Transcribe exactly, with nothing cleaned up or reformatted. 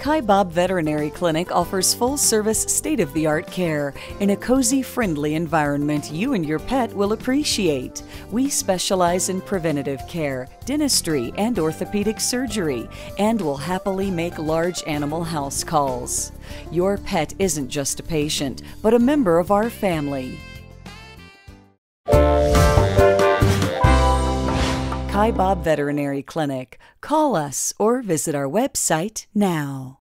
Kaibab Veterinary Clinic offers full-service, state-of-the-art care in a cozy, friendly environment you and your pet will appreciate. We specialize in preventative care, dentistry, and orthopedic surgery, and will happily make large animal house calls. Your pet isn't just a patient, but a member of our family. Kaibab Veterinary Clinic. Call us or visit our website now.